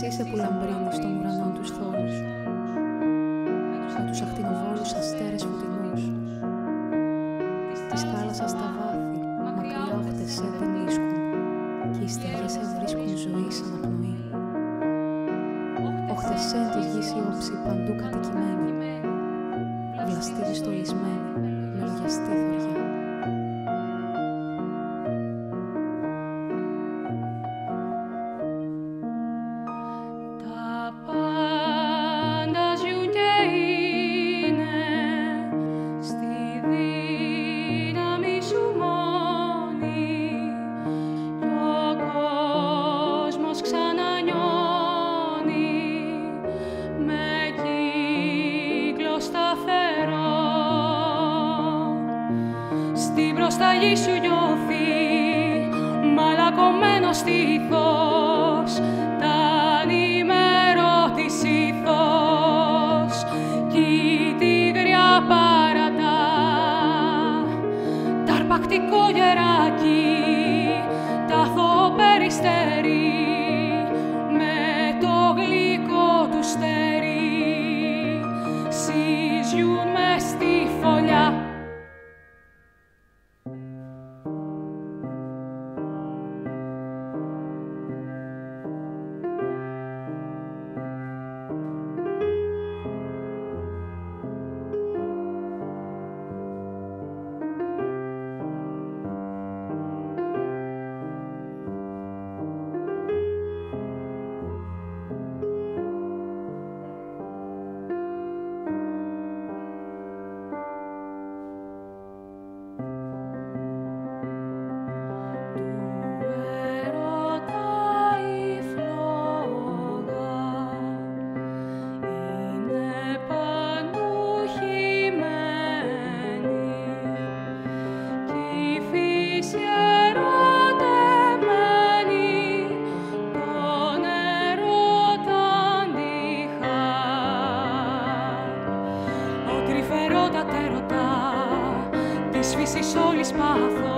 Εσύ είσαι που λαμπρύνεις των ουρανών τους θόλους, με τους ακτινοβόλους αστέρες φωτεινούς. Της θάλασσας τα βάθη, μακριά όχτες δεν βρίσκουν, και οι στεγές βρίσκουν ζωή σαν αναπνοή. Όχτες της γης η όψη παντού κατοικημένη, βλαστίζει στολισμένη με λογιαστή θωριά. Στην προσταγή σου νιώθει μαλακωμένο στήθος, τα ανημερώτης ήθος κι τη γριά παρατά. Τ' αρπακτικό γεράκι, τ' αθώο περιστέρι, με το γλυκό του στέρι, συζιούν μες στη φωλιά. Κρυφερότατε ρωτά της φύσης όλης πάθος.